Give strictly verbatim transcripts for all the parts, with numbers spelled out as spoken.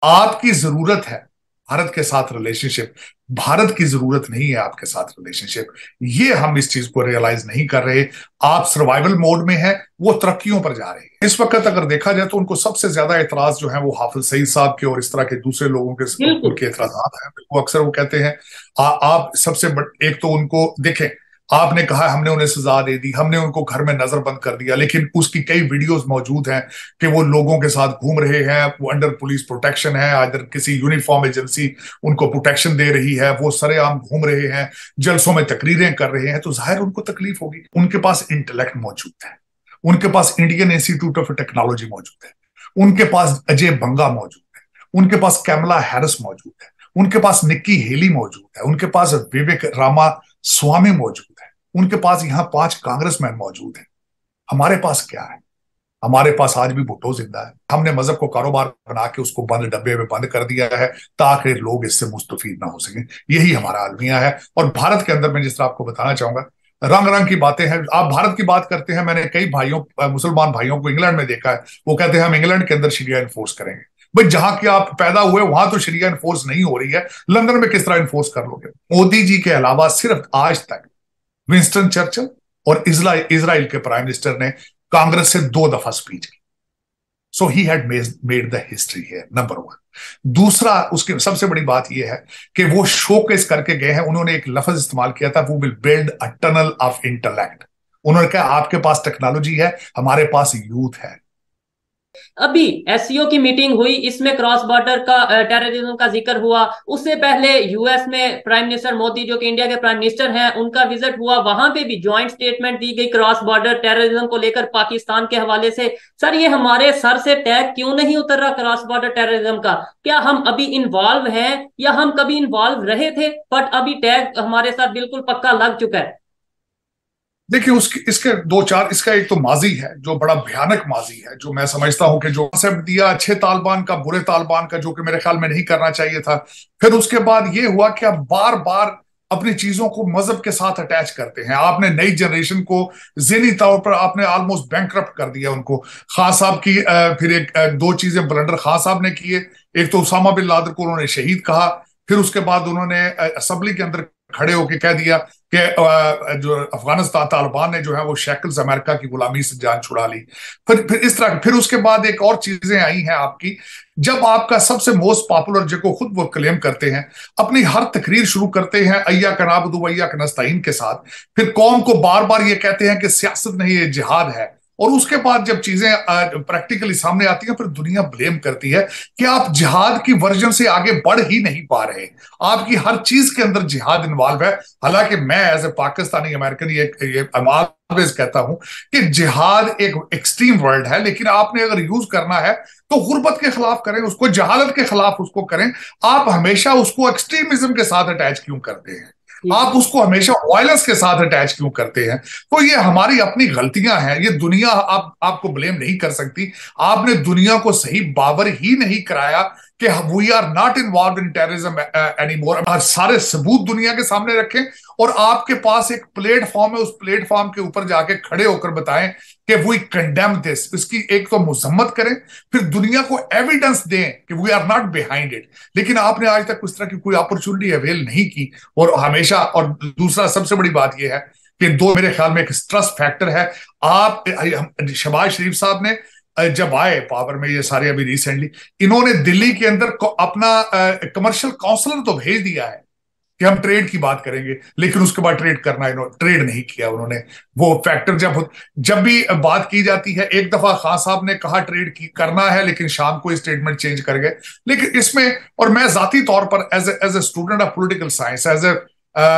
आपकी जरूरत है भारत के साथ रिलेशनशिप, भारत की जरूरत नहीं है आपके साथ रिलेशनशिप। ये हम इस चीज को रियलाइज नहीं कर रहे। आप सर्वाइवल मोड में हैं, वो तरक्कियों पर जा रहे हैं। इस वक्त अगर देखा जाए तो उनको सबसे ज्यादा एतराज जो है वो हाफिज सईद साहब के और इस तरह के दूसरे लोगों के बिल्कुल। उनके एतराजात हैं। वो अक्सर वो कहते हैं आ, आप सबसे बड़, एक तो उनको देखें, आपने कहा हमने उन्हें सजा दे दी, हमने उनको घर में नजरबंद कर दिया, लेकिन उसकी कई वीडियोस मौजूद हैं कि वो लोगों के साथ घूम रहे हैं, वो अंडर पुलिस प्रोटेक्शन है, अदर किसी यूनिफॉर्म एजेंसी उनको प्रोटेक्शन दे रही है, वो सरेआम घूम रहे हैं, जलसों में तकरीरें कर रहे हैं, तो जाहिर उनको तकलीफ होगी। उनके पास इंटेलेक्ट मौजूद है, उनके पास इंडियन इंस्टीट्यूट ऑफ टेक्नोलॉजी मौजूद है, उनके पास अजय बंगा मौजूद है, उनके पास कैमला हैरिस मौजूद है, उनके पास निक्की हेली मौजूद है, उनके पास विवेक रामा स्वामी मौजूद है, उनके पास यहां पांच कांग्रेसमैन मौजूद हैं। हमारे पास क्या है? हमारे पास आज भी भुट्टो जिंदा है। हमने मजहब को कारोबार बना के उसको बंद डब्बे में बंद कर दिया है ताकि लोग इससे मुस्तफीद ना हो सके। यही हमारा अलमिया है। और भारत के अंदर मैं जिस तरह आपको बताना चाहूंगा, रंग रंग की बातें हैं। आप भारत की बात करते हैं, मैंने कई भाइयों मुसलमान भाइयों को इंग्लैंड में देखा है, वो कहते हैं हम इंग्लैंड के अंदर शरिया इन्फोर्स करेंगे। भाई जहां की आप पैदा हुए वहां तो शरिया इन्फोर्स नहीं हो रही है, लंदन में किस तरह इन्फोर्स कर लोगे? मोदी जी के अलावा सिर्फ आज तक विंस्टन चर्चिल और इजराइल के प्राइम मिनिस्टर ने कांग्रेस से दो दफा स्पीच की। So he had made the history here, number one. दूसरा, उसकी सबसे बड़ी बात यह है कि वो शोकेस करके गए हैं। उन्होंने एक लफ्ज इस्तेमाल किया था, वो will build a tunnel of intellect. उन्होंने कहा आपके पास टेक्नोलॉजी है, हमारे पास यूथ है। अभी एससीओ की मीटिंग हुई, इसमें क्रॉस बॉर्डर का टेररिज्म का जिक्र हुआ। उससे पहले यूएस में प्राइम मिनिस्टर मोदी, जो कि इंडिया के प्राइम मिनिस्टर हैं, उनका विजिट हुआ। वहां पे भी ज्वाइंट स्टेटमेंट दी गई क्रॉस बॉर्डर टेररिज्म को लेकर पाकिस्तान के हवाले से। सर, ये हमारे सर से टैग क्यों नहीं उतर रहा क्रॉस बॉर्डर टेररिज्म का? क्या हम अभी इन्वॉल्व हैं, या हम कभी इन्वॉल्व रहे थे बट अभी टैग हमारे साथ बिल्कुल पक्का लग चुका है? देखिए, उसके इसके दो चार, इसका एक तो माजी है जो बड़ा भयानक माजी है, जो मैं समझता हूं कि जो कॉन्सेप्ट दिया अच्छे तालिबान का, बुरे तालिबान का, जो कि मेरे ख्याल में नहीं करना चाहिए था। फिर उसके बाद ये हुआ कि आप बार बार अपनी चीजों को मजहब के साथ अटैच करते हैं। आपने नई जनरेशन को ज़हनी तौर पर आपने ऑलमोस्ट बैंकरप्ट कर दिया उनको। खान साहब की अ, फिर एक अ, दो चीजें ब्लंडर खान साहब ने किए। एक तो उसामा बिन लादेन को उन्होंने शहीद कहा, फिर उसके बाद उन्होंने असेंबली के अंदर खड़े होकर कह दिया कि जो अफगानिस्तान तालिबान ने जो है वो शैकल्स अमेरिका की गुलामी से जान छुड़ा ली। फिर फिर इस तरह, फिर उसके बाद एक और चीजें आई हैं आपकी। जब आपका सबसे मोस्ट पॉपुलर, जो खुद वो क्लेम करते हैं, अपनी हर तकरीर शुरू करते हैं अय्या का नाबुदु अय्या का नस्ताइन के साथ, फिर कौम को बार बार ये कहते हैं कि सियासत नहीं ये जिहाद है, और उसके बाद जब चीजें प्रैक्टिकली सामने आती हैं फिर दुनिया ब्लेम करती है कि आप जिहाद की वर्जन से आगे बढ़ ही नहीं पा रहे। आपकी हर चीज के अंदर जिहाद इन्वॉल्व है। हालांकि मैं एज ए पाकिस्तानी अमेरिकन ये, ये ऑलवेज कहता हूं कि जिहाद एक एक्सट्रीम वर्ड है, लेकिन आपने अगर यूज करना है तो गुर्बत के खिलाफ करें उसको, जहालत के खिलाफ उसको करें। आप हमेशा उसको एक्सट्रीमिज्म के साथ अटैच क्यों करते हैं? आप उसको हमेशा वायलेंस के साथ अटैच क्यों करते हैं? तो ये हमारी अपनी गलतियां हैं। ये दुनिया आप आपको ब्लेम नहीं कर सकती। आपने दुनिया को सही बावर ही नहीं कराया कि we are not involve in terrorism anymore. सारे सबूत दुनिया के सामने रखें और आपके पास एक प्लेटफॉर्म है, उस प्लेटफॉर्म के ऊपर जाके खड़े होकर बताएं कि वी कंडेम दिस। इसकी एक तो मुजम्मत करें, फिर दुनिया को एविडेंस दें कि we are not behind it. लेकिन आपने आज तक उस तरह की कोई अपॉर्चुनिटी अवेल नहीं की। और हमेशा, और दूसरा सबसे बड़ी बात यह है कि दो मेरे ख्याल में एक ट्रस्ट फैक्टर है। आप, शहबाज शरीफ साहब ने जब आए पावर में, ये सारे अभी रिसेंटली, इन्होंने दिल्ली के अंदर अपना कमर्शियल काउंसलर तो भेज दिया है कि हम ट्रेड की बात करेंगे, लेकिन उसके बाद ट्रेड करना इन्होंने ट्रेड नहीं किया उन्होंने। वो फैक्टर जब जब भी बात की जाती है, एक दफा खान साहब ने कहा ट्रेड की करना है, लेकिन शाम को स्टेटमेंट चेंज कर गए। लेकिन इसमें, और मैं जाती तौर पर as as a student of political science, as a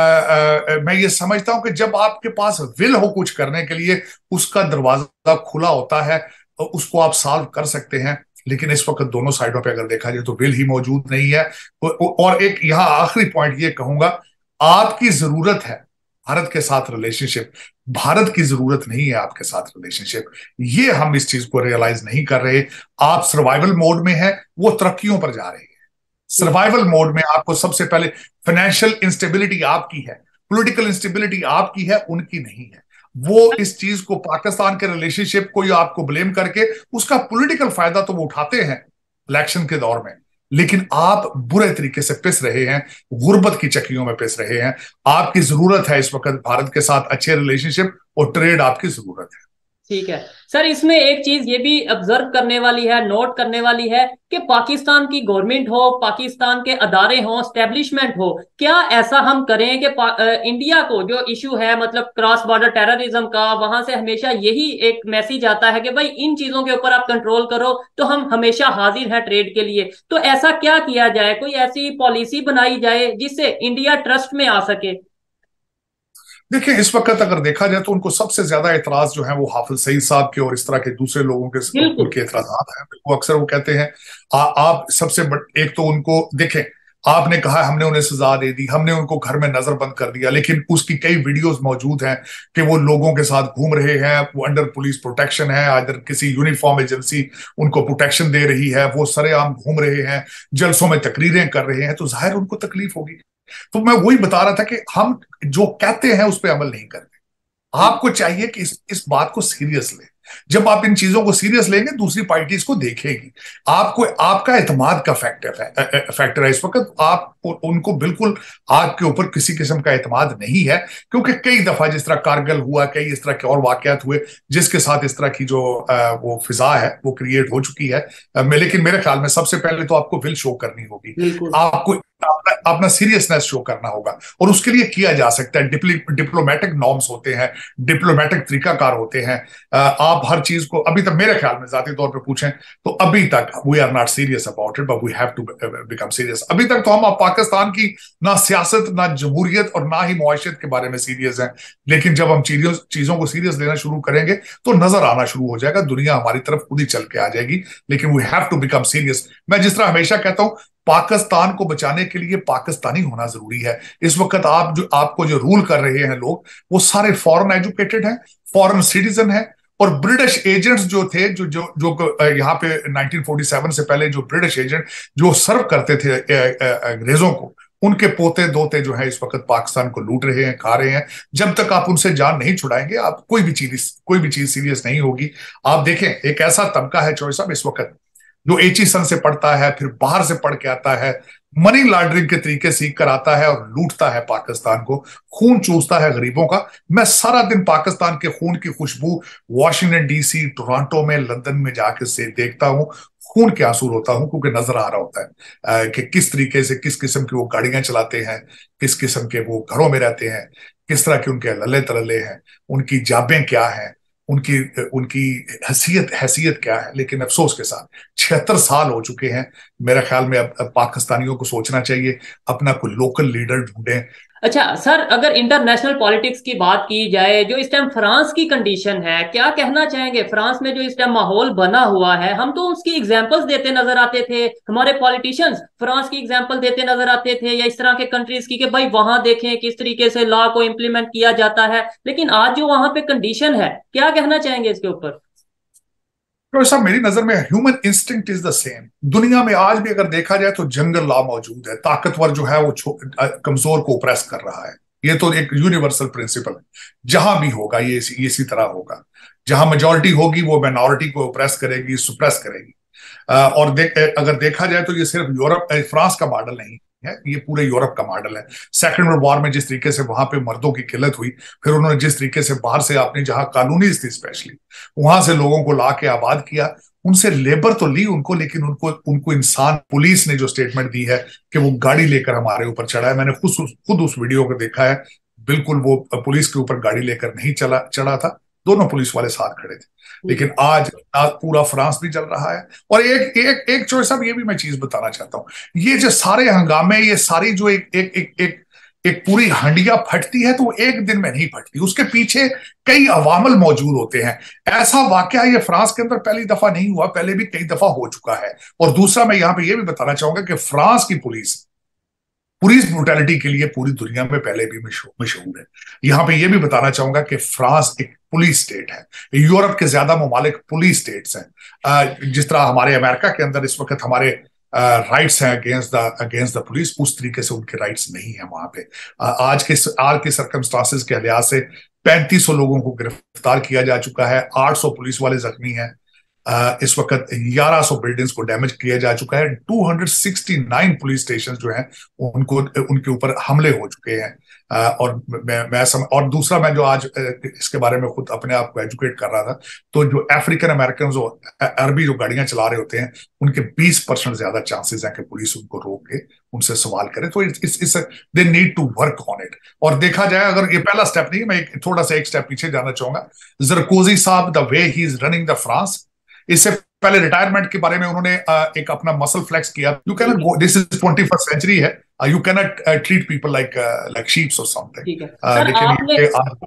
मैं ये समझता हूं कि जब आपके पास विल हो कुछ करने के लिए, उसका दरवाजा खुला होता है, उसको आप सॉल्व कर सकते हैं। लेकिन इस वक्त दोनों साइडों पे अगर देखा जाए तो विल ही मौजूद नहीं है। और एक यहां आखिरी पॉइंट ये कहूंगा, आपकी जरूरत है भारत के साथ रिलेशनशिप, भारत की जरूरत नहीं है आपके साथ रिलेशनशिप। ये हम इस चीज को रियलाइज नहीं कर रहे। आप सर्वाइवल मोड में हैं, वो तरक्कियों पर जा रहे हैं। सर्वाइवल मोड में आपको सबसे पहले फाइनेंशियल इंस्टेबिलिटी आपकी है, पॉलिटिकल इंस्टेबिलिटी आपकी है, उनकी नहीं है। वो इस चीज को, पाकिस्तान के रिलेशनशिप को आपको ब्लेम करके उसका पॉलिटिकल फायदा तो वो उठाते हैं इलेक्शन के दौर में, लेकिन आप बुरे तरीके से पिस रहे हैं, गुर्बत की चक्कियों में पिस रहे हैं। आपकी जरूरत है इस वक्त भारत के साथ अच्छे रिलेशनशिप और ट्रेड आपकी जरूरत है। ठीक है सर, इसमें एक चीज ये भी ऑब्जर्व करने वाली है, नोट करने वाली है कि पाकिस्तान की गवर्नमेंट हो, पाकिस्तान के अदारे हो, स्टैब्लिशमेंट हो, क्या ऐसा हम करें कि इंडिया को जो इशू है मतलब क्रॉस बॉर्डर टेररिज्म का, वहां से हमेशा यही एक मैसेज आता है कि भाई इन चीजों के ऊपर आप कंट्रोल करो तो हम हमेशा हाजिर हैं ट्रेड के लिए। तो ऐसा क्या किया जाए, कोई ऐसी पॉलिसी बनाई जाए जिससे इंडिया ट्रस्ट में आ सके? देखिए, इस वक्त अगर देखा जाए तो उनको सबसे ज्यादा एतराज जो है वो हाफिज सईद साहब के और इस तरह के दूसरे लोगों के बिल्कुल। उनके एतराजात हैं। वो अक्सर वो कहते हैं आ, आप सबसे बड़, एक तो उनको देखें, आपने कहा हमने उन्हें सजा दे दी, हमने उनको घर में नजरबंद कर दिया, लेकिन उसकी कई वीडियोस मौजूद हैं कि वो लोगों के साथ घूम रहे हैं, वो अंडर पुलिस प्रोटेक्शन है, अदर किसी यूनिफॉर्म एजेंसी उनको प्रोटेक्शन दे रही है, वो सरेआम घूम रहे हैं, जलसों में तकरीरें कर रहे हैं, तो जाहिर उनको तकलीफ होगी। तो मैं वही बता रहा था कि हम जो कहते हैं उस पर अमल नहीं करते। आपको चाहिए कि इस इस बात को सीरियस लें। जब आप इन चीजों को सीरियस लेंगे, दूसरी पार्टी इसको देखेगी। आपको आपका एतमाद का फैक्टर है फैक्टर है इस वक्त। आप उनको बिल्कुल आपके ऊपर किसी किस्म का एतमाद नहीं है, क्योंकि कई दफा जिस तरह कारगिल हुआ, कई इस तरह के और वाकयात हुए जिसके साथ इस तरह की जो वो फिजा है वो क्रिएट हो चुकी है। लेकिन मेरे ख्याल में सबसे पहले तो आपको विल शो करनी होगी, आपको अपना अपना सीरियसनेस शो करना होगा, और उसके लिए किया जा सकता है। डिप्लोमेटिक नॉर्म्स होते हैं, डिप्लोमेटिक तरीकाकार होते हैं। आप हर चीज को, अभी तक मेरे ख्याल में जाती तौर पे पूछें तो अभी तक we are not serious about it, but we have to become serious. अभी तक तो हम पाकिस्तान की ना सियासत, ना जमहूरियत और ना ही मुआशरत के बारे में सीरियस हैं। लेकिन जब हम चीजों चीजों को सीरियस लेना शुरू करेंगे तो नजर आना शुरू हो जाएगा, दुनिया हमारी तरफ खुद ही चल के आ जाएगी। लेकिन we have to become serious. मैं जिस तरह हमेशा कहता हूं, पाकिस्तान को बचाने के लिए पाकिस्तानी होना जरूरी है। इस वक्त आप जो आपको जो रूल कर रहे हैं लोग, वो सारे फॉरेन एजुकेटेड हैं, फॉरेन सिटीजन हैं, और ब्रिटिश एजेंट्स जो थे, जो जो जो यहाँ पे नाइनटीन फोर्टी सेवन से पहले जो ब्रिटिश एजेंट जो सर्व करते थे अंग्रेजों को, उनके पोते दोते जो है इस वक्त पाकिस्तान को लूट रहे हैं, खा रहे हैं। जब तक आप उनसे जान नहीं छुड़ाएंगे, आप कोई भी चीज कोई भी चीज सीरियस नहीं होगी। आप देखें, एक ऐसा तबका है चौधरी साहब इस वक्त जो एची सन से पढ़ता है, फिर बाहर से पढ़ के आता है, मनी लॉन्ड्रिंग के तरीके सीख कर आता है और लूटता है पाकिस्तान को, खून चूसता है गरीबों का। मैं सारा दिन पाकिस्तान के खून की खुशबू वाशिंगटन डीसी, टोरंटो में, लंदन में जाकर से देखता हूं, खून के आंसू रोता हूं, क्योंकि नजर आ रहा होता है कि किस तरीके से, किस किस्म की वो गाड़ियां चलाते हैं, किस किस्म के वो घरों में रहते हैं, किस तरह के उनके लल्ले तलल्ले हैं, उनकी जाबें क्या हैं, उनकी उनकी हैसियत हैसियत क्या है। लेकिन अफसोस के साथ छिहत्तर साल हो चुके हैं। मेरे ख्याल में अब, अब पाकिस्तानियों को सोचना चाहिए, अपना कोई लोकल लीडर ढूंढें। अच्छा सर, अगर इंटरनेशनल पॉलिटिक्स की बात की जाए, जो इस टाइम फ्रांस की कंडीशन है, क्या कहना चाहेंगे? फ्रांस में जो इस टाइम माहौल बना हुआ है, हम तो उसकी एग्जांपल्स देते नजर आते थे, हमारे पॉलिटिशियंस फ्रांस की एग्जांपल देते नजर आते थे, या इस तरह के कंट्रीज की, कि भाई वहां देखें किस तरीके से लॉ को इम्प्लीमेंट किया जाता है। लेकिन आज जो वहां पे कंडीशन है, क्या कहना चाहेंगे इसके ऊपर? तो साहब, मेरी नजर में human instinct is the same. दुनिया में आज भी अगर देखा जाए तो जंगल लॉ मौजूद है। ताकतवर जो है वो कमजोर को ओप्रेस कर रहा है। ये तो एक यूनिवर्सल प्रिंसिपल है, जहां भी होगा ये इसी, इसी तरह होगा। जहां मेजोरिटी होगी वो माइनॉरिटी को ओप्रेस करेगी, सुप्रेस करेगी। और देख अगर देखा जाए तो ये सिर्फ यूरोप फ्रांस का मॉडल नहीं है, ये पूरे यूरोप का मॉडल है। सेकेंड वर्ल्ड वॉर में जिस तरीके से वहां पे मर्दों की किल्लत हुई, फिर उन्होंने जिस तरीके से बाहर से अपनी जहां कॉलोनीज थी स्पेशली, वहां से लोगों को ला के आबाद किया, उनसे लेबर तो ली उनको, लेकिन उनको उनको इंसान। पुलिस ने जो स्टेटमेंट दी है कि वो गाड़ी लेकर हमारे ऊपर चढ़ा है, मैंने खुद खुद उस वीडियो को देखा है। बिल्कुल वो पुलिस के ऊपर गाड़ी लेकर नहीं चला चढ़ा था, दोनों पुलिस वाले साथ खड़े थे। लेकिन आज आज पूरा फ्रांस भी चल रहा है। और एक एक एक चोर साहब, ये भी मैं चीज बताना चाहता हूं, ये जो सारे हंगामे, ये सारी जो एक एक एक एक एक पूरी हंडिया फटती है, तो वो एक दिन में नहीं फटती, उसके पीछे कई अवामल मौजूद होते हैं। ऐसा वाकया ये फ्रांस के अंदर पहली दफा नहीं हुआ, पहले भी कई दफा हो चुका है। और दूसरा, मैं यहां पे ये भी बताना चाहूंगा कि फ्रांस की पुलिस पुलिस ब्रुटैलिटी के लिए पूरी दुनिया में पहले भी मशहूर है। यहां पे ये भी बताना चाहूंगा कि फ्रांस एक पुलिस स्टेट है। यूरोप के ज्यादा ममालिक पुलिस स्टेट्स हैं। जिस तरह हमारे अमेरिका के अंदर इस वक्त हमारे राइट्स हैं against the against the police, उस तरीके से उनके राइट्स नहीं है वहां पे। आज के आज के सर्कमस्टांसेस के लिहाज से पैंतीस सौ लोगों को गिरफ्तार किया जा चुका है, आठ सौ पुलिस वाले जख्मी हैं। इस वक्त ग्यारह सौ बिल्डिंग्स को डैमेज किया जा चुका है। दो सौ उनहत्तर पुलिस स्टेशन जो हैं उनको उनके ऊपर हमले हो चुके हैं। और मैं मैं सम, और दूसरा, मैं जो आज इसके बारे में खुद अपने आप को एजुकेट कर रहा था, तो जो अफ्रीकन अमेरिकन जो अरबी जो गाड़ियां चला रहे होते हैं उनके बीस परसेंट ज्यादा चांसेस हैं कि पुलिस उनको रोक के उनसे सवाल करे। तो इस इस they need to work on it. और देखा जाए, अगर ये पहला स्टेप नहीं है, मैं एक थोड़ा सा एक स्टेप पीछे जाना चाहूंगा। सरकोजी साहब, the way he is running the France, इससे पहले रिटायरमेंट के बारे में उन्होंने एक अपना मसल फ्लेक्स किया। You can go, this is twenty first century है, you can not treat people like like sheeps और समथिंग। ठीक है सर, लेकिन आपने ये आज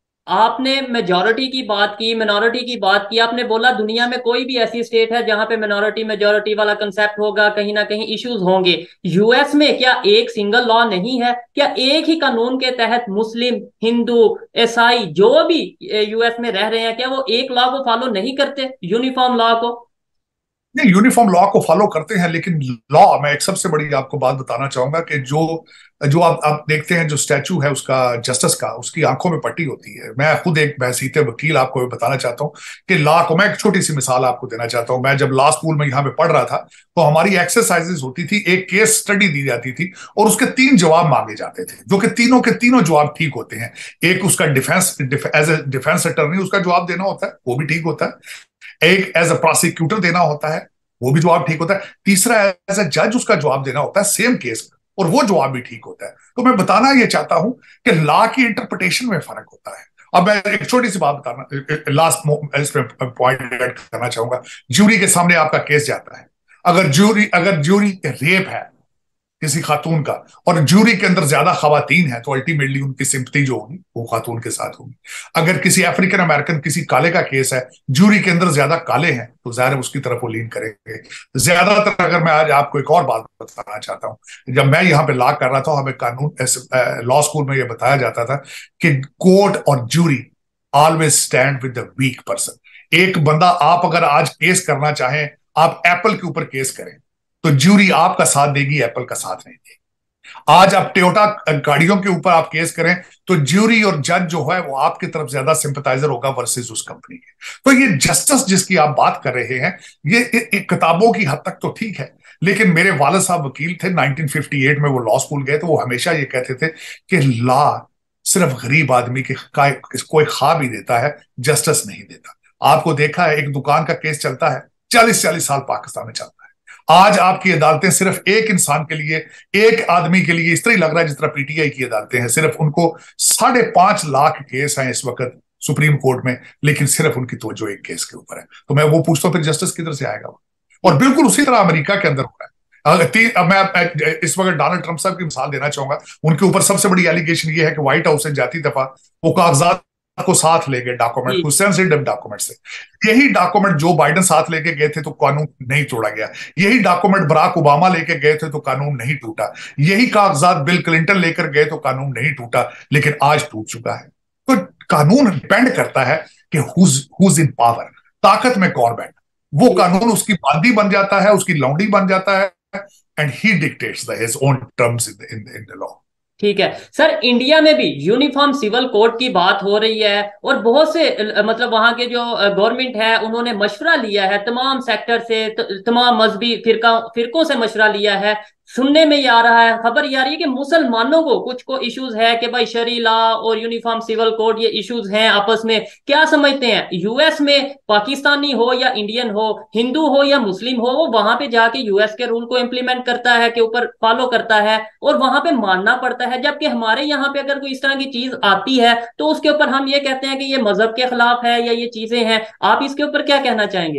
आपने मेजोरिटी की बात की, मिनोरिटी की बात की। आपने बोला दुनिया में कोई भी ऐसी स्टेट है जहां पे मिनोरिटी मेजोरिटी वाला कंसेप्ट होगा, कहीं ना कहीं इश्यूज होंगे। यूएस में क्या एक सिंगल लॉ नहीं है? क्या एक ही कानून के तहत मुस्लिम, हिंदू, ईसाई जो भी यूएस में रह रहे हैं, क्या वो एक लॉ को फॉलो नहीं करते, यूनिफॉर्म लॉ को? नहीं, यूनिफॉर्म लॉ को फॉलो करते हैं, लेकिन लॉ, मैं एक सबसे बड़ी आपको बात बताना चाहूंगा कि जो जो आप आप देखते हैं, जो स्टैचू है उसका, जस्टिस का, उसकी आंखों में पट्टी होती है। मैं खुद एक बहसीते वकील आपको बताना चाहता हूँ कि लॉ को, मैं एक छोटी सी मिसाल आपको देना चाहता हूँ। मैं जब लॉ स्कूल में यहाँ पे पढ़ रहा था तो हमारी एक्सरसाइजेस होती थी, एक केस स्टडी दी जाती थी और उसके तीन जवाब मांगे जाते थे, जो कि तीनों के तीनों जवाब ठीक होते हैं। एक उसका defence as a defence attorney उसका जवाब देना होता है, वो भी ठीक होता है। एक एज ए प्रोसिक्यूटर देना होता है, वो भी जवाब ठीक होता है। तीसरा एज ए जज उसका जवाब देना होता है सेम केस का, और वो जवाब भी ठीक होता है। तो मैं बताना ये चाहता हूं कि लॉ की इंटरप्रिटेशन में फर्क होता है। अब मैं एक छोटी सी बात बताना, लास्ट इसमें पॉइंट ऐड करना चाहूंगा। ज्यूरी के सामने आपका केस जाता है, अगर ज्यूरी अगर ज्यूरी रेप है किसी खातून का, और ज्यूरी के अंदर ज्यादा खवातीन है, तो अल्टीमेटली उनकी सिंपथी जो होगी वो खातून के साथ होगी। अगर किसी अफ्रीकन अमेरिकन, किसी काले का केस है, ज्यूरी के अंदर ज्यादा काले हैं, तो जाहिर उसकी तरफ वो लीन करेंगे ज्यादातर। अगर मैं आज आपको एक और बात बताना चाहता हूं, जब मैं यहाँ पे लॉ कर रहा था, हमें कानून लॉ स्कूल में ये बताया जाता था कि कोर्ट और jury always stand with the weak person. एक बंदा, आप अगर आज केस करना चाहें, आप एप्पल के ऊपर केस करें, तो ज्यूरी आपका साथ देगी, एप्पल का साथ नहीं देगी। आज आप टोयोटा गाड़ियों के ऊपर आप केस करें, तो ज्यूरी और जज जो है वो आपकी तरफ ज्यादा सिंपथाइजर होगा वर्सेस उस कंपनी के। तो ये जस्टिस जिसकी आप बात कर रहे हैं, ये एक किताबों की हद तक तो ठीक है, लेकिन मेरे वालिद साहब वकील थे, नाइनटीन फिफ्टी एट में वो लॉ स्कूल गए, तो वो हमेशा ये कहते थे कि लॉ सिर्फ गरीब आदमी के कोई ख्वाब ही देता है, जस्टिस नहीं देता। आपको देखा है, एक दुकान का केस चलता है, चालीस चालीस साल पाकिस्तान में चलता है। आज आपकी अदालतें सिर्फ एक इंसान के लिए, एक आदमी के लिए इस तरह लग रहा है जिस तरह पीटीआई की अदालतें हैं। सिर्फ उनको साढ़े पांच लाख केस हैं इस वक्त सुप्रीम कोर्ट में, लेकिन सिर्फ उनकी तवज्जो एक केस के ऊपर है। तो मैं वो पूछता हूं, फिर जस्टिस किधर से आएगा? और बिल्कुल उसी तरह अमेरिका के अंदर हो रहा है। अब मैं इस वक्त डोनाल्ड ट्रंप साहब की मिसाल देना चाहूंगा। उनके ऊपर सबसे बड़ी एलिगेशन ये है कि व्हाइट हाउस से जाती दफा वो कागजात को साथ ले गए, डॉक्यूमेंट को, सेंसिटिव डॉक्यूमेंट से। यही डॉक्यूमेंट जो बाइडेन साथ लेके गए थे तो कानून नहीं तोड़ा गया। यही डॉक्यूमेंट बराक ओबामा लेके गए थे तो कानून नहीं टूटा। यही कागजात बिल क्लिंटन लेकर गए तो कानून नहीं टूटा, लेकिन आज टूट चुका है। तो कानून डिपेंड करता है कि हुज इन पावर, ताकत में कौन बैठा, वो कानून उसकी बांदी बन जाता है, उसकी लौंडी बन जाता है, and he dictates his own terms in in the law. ठीक है सर, इंडिया में भी यूनिफॉर्म सिविल कोड की बात हो रही है, और बहुत से मतलब वहां के जो गवर्नमेंट है उन्होंने मशवरा लिया है तमाम सेक्टर से, तमाम मजहबी फिरका फिरकों से मशवरा लिया है। सुनने में ये आ रहा है, खबर ये आ रही है कि मुसलमानों को कुछ को इश्यूज है कि भाई शरी लॉ और यूनिफॉर्म सिविल कोड ये इश्यूज हैं आपस में। क्या समझते हैं, यूएस में पाकिस्तानी हो या इंडियन हो, हिंदू हो या मुस्लिम हो, वो वहां पे जाके यूएस के रूल को इम्प्लीमेंट करता है, के ऊपर फॉलो करता है और वहां पे मानना पड़ता है। जबकि हमारे यहाँ पे अगर कोई इस तरह की चीज आती है तो उसके ऊपर हम ये कहते हैं कि ये मजहब के खिलाफ है या ये चीजें हैं। आप इसके ऊपर क्या कहना चाहेंगे?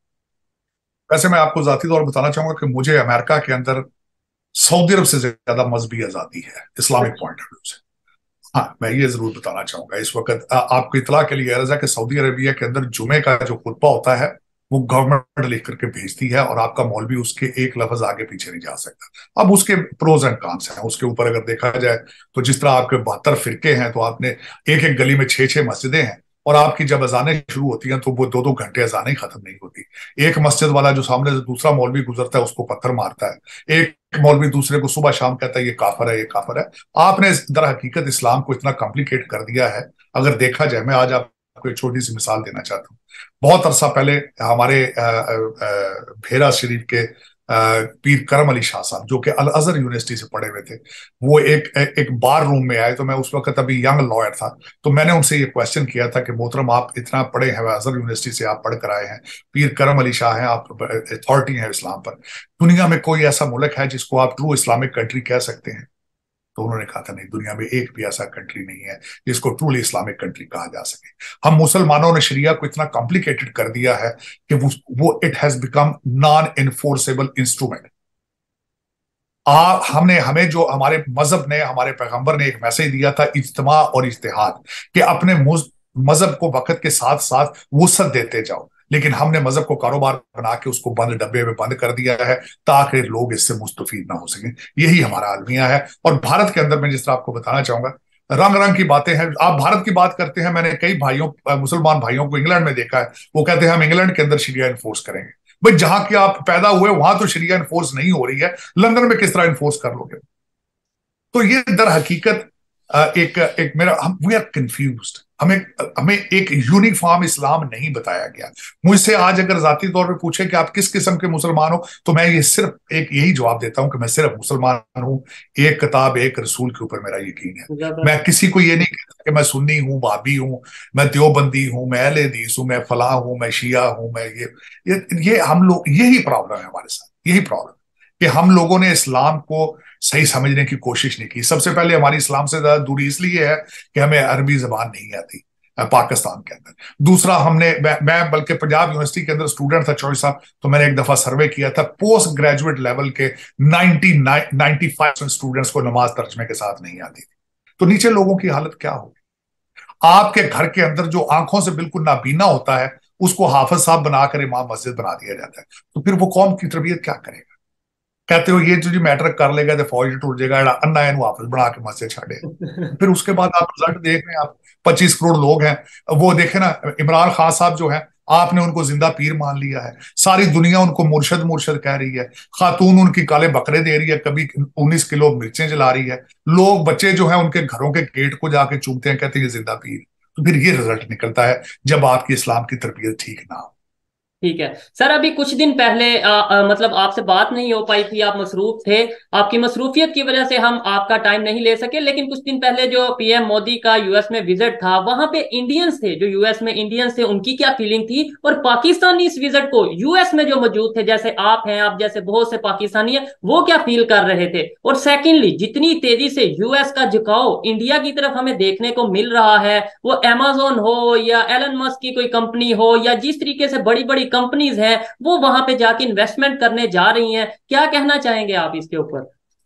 वैसे मैं आपको जाती तौर पर बताना चाहूंगा कि मुझे अमेरिका के अंदर सऊदी अरब से ज्यादा मजहबी आजादी है, इस्लामिक पॉइंट ऑफ व्यू से। हाँ, मैं ये जरूर बताना चाहूंगा इस वक्त आपको इतला के लिए अर्ज है कि सऊदी अरबिया के अंदर जुमे का जो खुतबा होता है वो गवर्नमेंट लिख करके भेजती है, और आपका मौलवी उसके एक लफ्ज आगे पीछे नहीं जा सकता। अब उसके प्रोज एंड कॉन्स हैं, उसके ऊपर अगर देखा जाए तो जिस तरह आपके बहत्तर फिरके हैं, तो आपने एक एक गली में छह छह मस्जिदें हैं, और आपकी जब अजानें शुरू होती हैं तो वो दो दो घंटे अजानें ही खत्म नहीं होती। एक मस्जिद वाला जो सामने से दूसरा मौलवी गुजरता है उसको पत्थर मारता है, एक मौलवी दूसरे को सुबह शाम कहता है ये काफर है, ये काफर है। आपने दर हकीकत इस्लाम को इतना कॉम्प्लिकेट कर दिया है। अगर देखा जाए, मैं आज आपको आपको एक छोटी सी मिसाल देना चाहता हूँ। बहुत अरसा पहले हमारे भेरा शरीफ के पीर करम अली शाह साहब, जो कि अल अजहर यूनिवर्सिटी से पढ़े हुए थे, वो एक एक बार रूम में आए। तो मैं उस वक्त अभी यंग लॉयर था, तो मैंने उनसे ये क्वेश्चन किया था कि मोहतरम, आप इतना पढ़े हैं, अजहर यूनिवर्सिटी से आप पढ़ कर आए हैं, पीर करम अली शाह हैं, आप अथॉरिटी हैं इस्लाम पर, दुनिया में कोई ऐसा मुल्क है जिसको आप ट्रू इस्लामिक कंट्री कह सकते हैं? तो उन्होंने कहा था, नहीं, दुनिया में एक भी ऐसा कंट्री नहीं है जिसको ट्रूली इस्लामिक कंट्री कहा जा सके। हम मुसलमानों ने शरिया को इतना कॉम्प्लिकेटेड कर दिया है कि वो, वो it has become non enforceable instrument. आ हमने हमें जो हमारे मजहब ने, हमारे पैगंबर ने एक मैसेज दिया था, इज्तिमा और इज्तिहाद, कि अपने मजहब को वक्त के साथ साथ वुसअत देते जाओ, लेकिन हमने मजहब को कारोबार बना के उसको बंद डब्बे में बंद कर दिया है ताकि लोग इससे मुस्तफीद ना हो सकें। यही हमारा अलमिया है। और भारत के अंदर मैं जिस तरह आपको बताना चाहूंगा, रंग रंग की बातें हैं। आप भारत की बात करते हैं, मैंने कई भाइयों, मुसलमान भाइयों को इंग्लैंड में देखा है, वो कहते हैं हम इंग्लैंड के अंदर शरिया इन्फोर्स करेंगे। भाई, जहां की आप पैदा हुए वहां तो शरिया इन्फोर्स नहीं हो रही है, लंदन में किस तरह इन्फोर्स कर लोगे? तो ये दर हकीकत एक एक मेरा हम वी आर कंफ्यूज्ड। हमें हमें एक यूनिफॉर्म इस्लाम नहीं बताया गया। मुझसे आज अगर जाती तौर पे पूछे कि आप किस किस्म के मुसलमान हो, तो मैं ये सिर्फ एक यही जवाब देता हूं कि मैं सिर्फ मुसलमान हूं, एक किताब एक रसूल के ऊपर मेरा यकीन है। मैं किसी को ये नहीं कहता कि मैं सुन्नी हूं, भाभी हूं, मैं देवबंदी हूं, मैं अहले हदीस हूं, मैं फलां हूं, मैं शिया हूं, मैं ये ये, ये हम लोग, यही प्रॉब्लम है हमारे साथ, यही प्रॉब्लम कि हम लोगों ने इस्लाम को सही समझने की कोशिश नहीं की। सबसे पहले हमारी इस्लाम से ज्यादा दूरी इसलिए है कि हमें अरबी जबान नहीं आती पाकिस्तान के अंदर। दूसरा, हमने मैं, मैं बल्कि पंजाब यूनिवर्सिटी के अंदर स्टूडेंट था चौबीस साल, तो मैंने एक दफा सर्वे किया था, पोस्ट ग्रेजुएट लेवल के नाइनटी फाइव स्टूडेंट्स को नमाज तर्जमे के साथ नहीं आती थी। तो नीचे लोगों की हालत क्या होगी? आपके घर के अंदर जो आंखों से बिल्कुल नाबीना होता है, उसको हाफिज साहब बनाकर इमाम मस्जिद बना दिया जाता है। तो फिर वो कौम की तरबियत क्या करेगा? कहते हो ये जो मैट्रिक कर लेगा तो फौज टूट जाएगा, अन्ना इन वापस बना के मस्जिद छाड़े। फिर उसके बाद आप रिजल्ट देख रहे हैं, आप पच्चीस करोड़ लोग हैं, वो देखे ना, इमरान खान साहब जो है, आपने उनको जिंदा पीर मान लिया है, सारी दुनिया उनको मुर्शद मुर्शद कह रही है, खातून उनकी काले बकरे दे रही है, कभी उन्नीस किलो मिर्चें जला रही है, लोग बच्चे जो है उनके घरों के गेट को जाके चूमते हैं, कहते हैं जिंदा पीर। तो फिर ये रिजल्ट निकलता है जब आपकी इस्लाम की तरबियत ठीक ना हो। ठीक है सर, अभी कुछ दिन पहले आ, आ, मतलब आपसे बात नहीं हो पाई थी, आप मसरूफ थे, आपकी मसरूफियत की वजह से हम आपका टाइम नहीं ले सके। लेकिन कुछ दिन पहले जो पीएम मोदी का यूएस में विजिट था, वहां पे इंडियंस थे, जो यूएस में इंडियंस थे, उनकी क्या फीलिंग थी, और पाकिस्तानी इस विजिट को यूएस में जो मौजूद थे, जैसे आप हैं, आप जैसे बहुत से पाकिस्तानी हैं, वो क्या फील कर रहे थे? और सेकेंडली, जितनी तेजी से यूएस का झुकाव इंडिया की तरफ हमें देखने को मिल रहा है, वो अमेजोन हो या एलन मस्क की कोई कंपनी हो, या जिस तरीके से बड़ी बड़ी कंपनीज हैं वो वहां पे जाके इन्वेस्टमेंट करने जा रही हैं, क्या कहना चाहेंगे आप इसके ऊपर?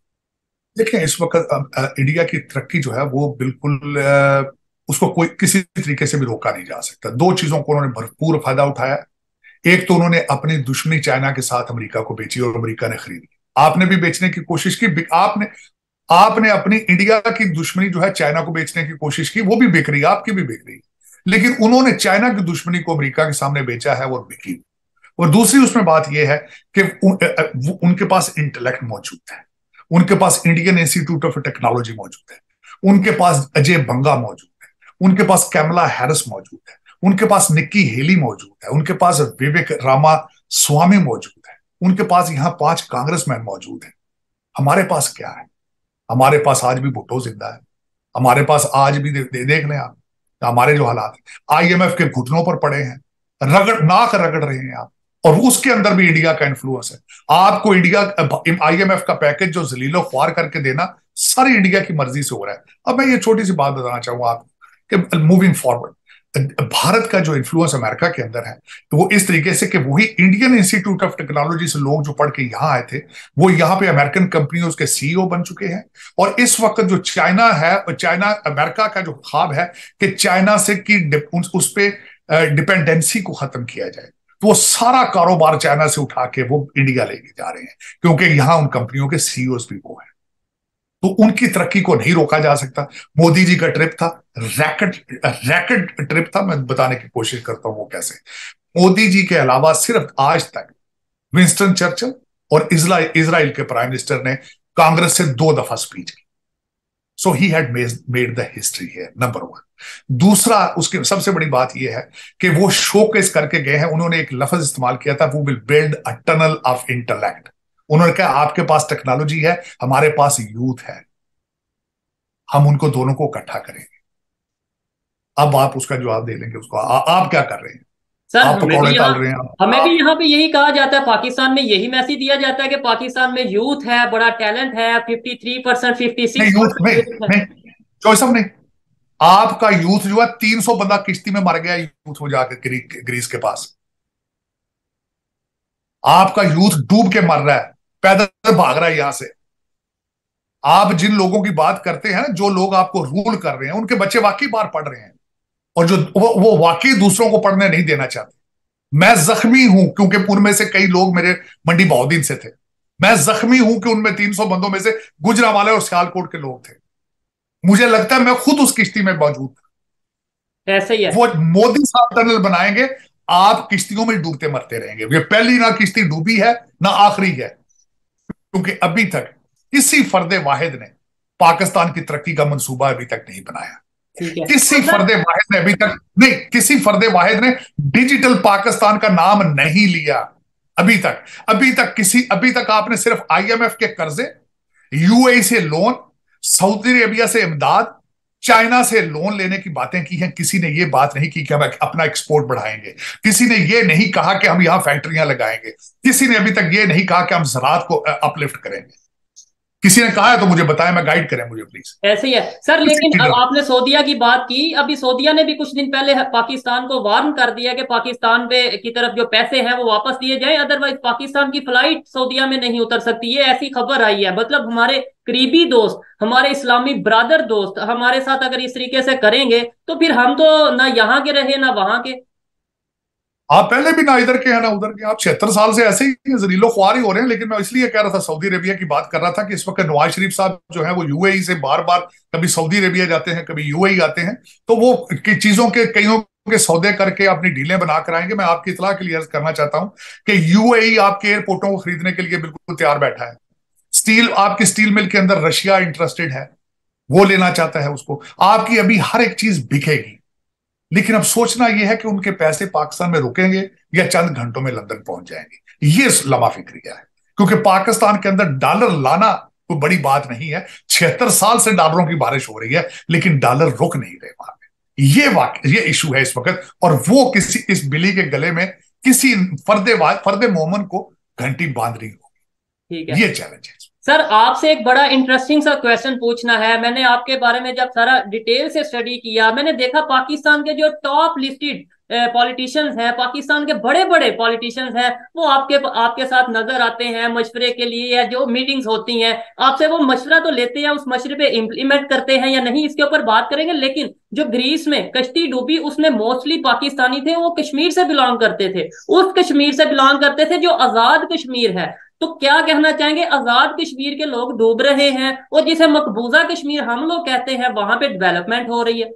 देखिए, इस वक्त इंडिया की तरक्की जो है वो बिल्कुल उसको कोई किसी तरीके से भी रोका नहीं जा सकता। दो चीजों को उन्होंने भरपूर फायदा उठाया। एक तो उन्होंने अपनी दुश्मनी चाइना के साथ अमेरिका को बेची और अमेरिका ने खरीदी। आपने भी बेचने की कोशिश की, आपने आपने अपनी इंडिया की दुश्मनी जो है चाइना को बेचने की कोशिश की, वो भी बिक रही है, आपकी भी बिक रही है। लेकिन उन्होंने चाइना की दुश्मनी को अमेरिका के सामने बेचा है और बिकी। और दूसरी उसमें बात यह है कि उन, उनके पास इंटेलेक्ट मौजूद है, उनके पास इंडियन इंस्टीट्यूट ऑफ टेक्नोलॉजी मौजूद है, उनके पास अजय बंगा मौजूद है, उनके पास कैमला हैरिस मौजूद है, उनके पास निक्की हेली मौजूद है, उनके पास विवेक रामा स्वामी मौजूद है, उनके पास यहाँ पांच कांग्रेसमैन मौजूद हैं। हमारे पास क्या है? हमारे पास आज भी भुट्टो जिंदा है, हमारे पास आज भी दे, दे, देख लें आप हमारे जो हालात है, आईएमएफ के घुटनों पर पड़े हैं, रगड़ नाक रगड़ रहे हैं आप, और उसके अंदर भी इंडिया का इन्फ्लुएंस है। आपको इंडिया आईएमएफ का पैकेज जो जलीलो ख्वार करके देना सारी इंडिया की मर्जी से हो रहा है। अब मैं ये छोटी सी बात बताना चाहूंगा आपको कि मूविंग फॉरवर्ड भारत का जो इन्फ्लुएंस अमेरिका के अंदर है, तो वो इस तरीके से कि वही इंडियन इंस्टीट्यूट ऑफ टेक्नोलॉजी से लोग जो पढ़ के यहाँ आए थे, वो यहाँ पे अमेरिकन कंपनियों के सीईओ बन चुके हैं। और इस वक्त जो चाइना है, चाइना अमेरिका का जो ख्वाब है कि चाइना से की उस पर डिपेंडेंसी को खत्म किया जाए, तो वो सारा कारोबार चाइना से उठा के वो इंडिया लेके जा रहे हैं, क्योंकि यहां उन कंपनियों के सीईओ भी वो हैं। तो उनकी तरक्की को नहीं रोका जा सकता। मोदी जी का ट्रिप था, रैकेट रैकेट ट्रिप था। मैं बताने की कोशिश करता हूं वो कैसे। मोदी जी के अलावा सिर्फ आज तक विंस्टन चर्चिल और इजराइल के प्राइम मिनिस्टर ने कांग्रेस से दो दफा स्पीच की। So he had made the history है, नंबर वन। दूसरा, उसकी सबसे बड़ी बात यह है कि वो शोकेस करके गए हैं, उन्होंने एक लफ्ज इस्तेमाल किया था, वो will build a tunnel of intellect. उन्होंने कहा आपके पास टेक्नोलॉजी है, हमारे पास यूथ है, हम उनको दोनों को इकट्ठा करेंगे। अब आप उसका जवाब दे लेंगे उसको, आ, आप क्या कर रहे हैं? सर आप हमें भी पकौड़े यहाँ तल रहे हैं आप, हमें भी आप यहाँ पे यही कहा जाता है, पाकिस्तान में यही मैसेज दिया जाता है कि पाकिस्तान में यूथ है, बड़ा टैलेंट है, फिफ्टी थ्री परसेंट, फिफ्टी नहीं सिक्स यूथ परसेंट नहीं, यूथ है। नहीं चॉइस ऑफ नहीं। आपका यूथ जो है, तीन सौ बंदा किश्ती में मर गया यूथ में जाकर ग्री, ग्रीस के पास। आपका यूथ डूब के मर रहा है, पैदल भाग रहा है यहां से। आप जिन लोगों की बात करते हैं, जो लोग आपको रूल कर रहे हैं, उनके बच्चे वाकई बाहर पढ़ रहे हैं, और जो वो, वो वाकई दूसरों को पढ़ने नहीं देना चाहते। मैं जख्मी हूं क्योंकि उनमें से कई लोग मेरे मंडी बहुदीन से थे। मैं जख्मी हूं कि उनमें तीन सौ बंदों में से गुजरांवाले और सियालकोट के लोग थे। मुझे लगता है मैं खुद उस किश्ती में मौजूद है ऐसे ही था। है। वो मोदी साहब टनल बनाएंगे, आप किश्तियों में डूबते मरते रहेंगे। ये पहली ना किश्ती डूबी है ना आखिरी है, क्योंकि अभी तक किसी फर्दे वाहिद ने पाकिस्तान की तरक्की का मंसूबा अभी तक नहीं बनाया। ठीक है किसी तो सर। फर्दे वाहिद ने अभी तक नहीं, किसी फर्दे वाहिद ने डिजिटल पाकिस्तान का नाम नहीं लिया अभी तक। अभी तक किसी अभी तक आपने सिर्फ आईएमएफ के कर्जे, यूएई से लोन, सऊदी अरेबिया से इमदाद, चाइना से लोन लेने की बातें की हैं। किसी ने यह बात नहीं की कि हम अपना एक्सपोर्ट बढ़ाएंगे। किसी ने यह नहीं कहा कि हम यहां फैक्ट्रियां लगाएंगे। किसी ने अभी तक यह नहीं कहा कि हम ज़राअत को अपलिफ्ट करेंगे। किसी ने कहा है तो मुझे बताया, मैं गाइड करें मुझे प्लीज। ऐसे ही है सर, लेकिन अब आपने सऊदीया की बात की, अभी सऊदीया ने भी कुछ दिन पहले पाकिस्तान को वार्न कर दिया कि पाकिस्तान पे की तरफ जो पैसे हैं वो वापस दिए जाएं, अदरवाइज पाकिस्तान की फ्लाइट सऊदीया में नहीं उतर सकती। ये ऐसी खबर आई है। मतलब हमारे करीबी दोस्त, हमारे इस्लामी ब्रादर दोस्त हमारे साथ अगर इस तरीके से करेंगे तो फिर हम तो ना यहाँ के रहे ना वहां के। आप पहले भी ना इधर के हैं ना उधर के, आप छिहत्तर साल से ऐसे ही जलीलो ख्वार ही हो रहे हैं। लेकिन मैं इसलिए कह रहा था, सऊदी अरेबिया की बात कर रहा था कि इस वक्त नवाज शरीफ साहब जो है वो यूएई से बार बार कभी सऊदी अरेबिया जाते हैं, कभी यूएई आते हैं, तो वो की चीजों के कईयों के सौदे करके अपनी डीलें बना कर आएंगे। मैं आपकी इतला के लिए अर्ज करना चाहता हूं कि यूएई आपके एयरपोर्टों को खरीदने के लिए बिल्कुल तैयार बैठा है। स्टील, आपकी स्टील मिल के अंदर रशिया इंटरेस्टेड है, वो लेना चाहता है उसको। आपकी अभी हर एक चीज बिकेगी। लेकिन अब सोचना यह है कि उनके पैसे पाकिस्तान में रुकेंगे या चंद घंटों में लंदन पहुंच जाएंगे। ये लमा फिक्रिया है, क्योंकि पाकिस्तान के अंदर डॉलर लाना कोई बड़ी बात नहीं है। छिहत्तर साल से डॉलरों की बारिश हो रही है, लेकिन डॉलर रुक नहीं रहे वहां पे। ये वाकई ये इशू है इस वक्त, और वो किसी इस बिल्ली के गले में किसी फर्दे फर्दे मोमन को घंटी बांध रही ठीक होगी। है ये चैलेंज है। सर, आपसे एक बड़ा इंटरेस्टिंग सा क्वेश्चन पूछना है। मैंने आपके बारे में जब सारा डिटेल से स्टडी किया, मैंने देखा पाकिस्तान के जो टॉप लिस्टेड पॉलिटिशियंस हैं, पाकिस्तान के बड़े बड़े पॉलिटिशियंस हैं, वो आपके आपके साथ नजर आते हैं मशवरे के लिए, या जो मीटिंग्स होती हैं आपसे वो मशवरा तो लेते हैं, उस मशवरे पे इम्प्लीमेंट करते हैं या नहीं, इसके ऊपर बात करेंगे। लेकिन जो ग्रीस में कश्ती डूबी उसमें मोस्टली पाकिस्तानी थे, वो कश्मीर से बिलोंग करते थे, उस कश्मीर से बिलोंग करते थे जो आजाद कश्मीर है। तो क्या कहना चाहेंगे, आजाद कश्मीर के लोग डूब रहे हैं और जिसे मकबूजा कश्मीर हम लोग कहते हैं वहां पे डेवलपमेंट हो रही है।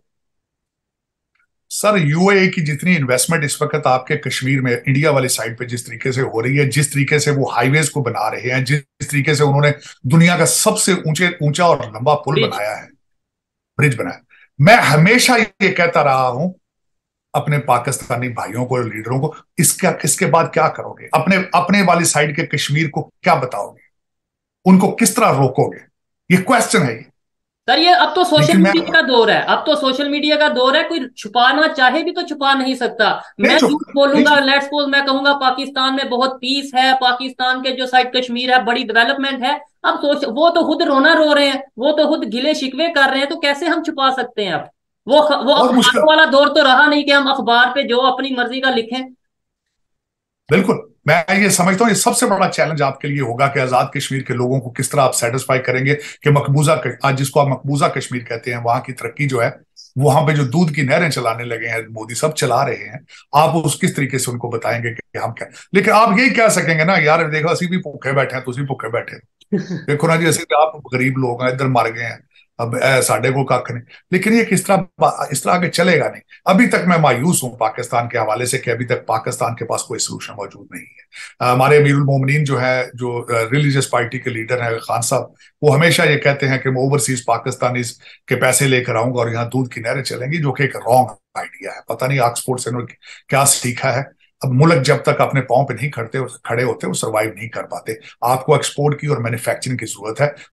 सर, यूएई की जितनी इन्वेस्टमेंट इस वक्त आपके कश्मीर में इंडिया वाली साइड पे जिस तरीके से हो रही है, जिस तरीके से वो हाईवेज को बना रहे हैं, जिस तरीके से उन्होंने दुनिया का सबसे ऊंचे ऊंचा और लंबा पुल ब्रिज बनाया है, ब्रिज बनाया, मैं हमेशा ये कहता रहा हूं अपने पाकिस्तानी भाइयों को, लीडरों को, इसका इसके बाद क्या करोगे? अपने अपने वाली साइड के कश्मीर को क्या बताओगे? उनको किस तरह रोकोगे? ये क्वेश्चन है ये। सर ये अब तो सोशल लेकिन मैं मीडिया का दौर है, अब तो सोशल मीडिया का दौर है, कोई छुपाना चाहे भी तो छुपा नहीं सकता। नहीं मैं चुप झूठ नहीं बोलूंगा, चुप लेट्स सपोज मैं कहूंगा पाकिस्तान में बहुत पीस है, पाकिस्तान के जो साइड कश्मीर है बड़ी डेवलपमेंट है। अब सोच, वो तो खुद रोना रो रहे हैं, वो तो खुद गिले शिकवे कर रहे हैं, तो कैसे हम छुपा सकते हैं? अब वो वो बहुत मुश्किल। अखबारों वाला दौर तो रहा नहीं कि हम अखबार पे जो अपनी मर्जी का लिखें। बिल्कुल, मैं ये समझता हूं ये सबसे बड़ा चैलेंज आपके लिए होगा कि आजाद कश्मीर के लोगों को किस तरह आप सेटिस्फाई करेंगे कि मकबूजा, आज जिसको आप मकबूजा कश्मीर कहते हैं, वहां की तरक्की जो है, वहां पे जो दूध की नहरें चलाने लगे हैं मोदी, सब चला रहे हैं, आप उस किस तरीके से उनको बताएंगे कि हम क्या? लेकिन आप यही कह सकेंगे ना, यार देखो असी भी भूखे बैठे हैं, तुम भूखे बैठे, देखो ना जी, असी आप गरीब लोग हैं, इधर मर गए हैं, अब साढ़े को कख नहीं। लेकिन ये किस तरह इस तरह आगे चलेगा नहीं। अभी तक मैं मायूस हूं पाकिस्तान के हवाले से कि अभी तक पाकिस्तान के पास कोई सोल्यूशन मौजूद नहीं है। हमारे अमीरुल मोमिनीन जो है, जो रिलीजियस पार्टी के लीडर है खान साहब, वो हमेशा ये कहते हैं कि मैं ओवरसीज पाकिस्तानीज के पैसे लेकर आऊंगा और यहाँ दूध की नहरें चलेंगी, जो कि एक रॉन्ग आइडिया है। पता नहीं ऑक्सफोर्ड से उन्होंने क्या सीखा है। अब मुल्क जब तक अपने पांव पे नहीं खड़ते खड़े होते वो सर्वाइव नहीं कर पाते। आपको एक्सपोर्ट की और मैन्युफैक्चरिंग की जरूरत है।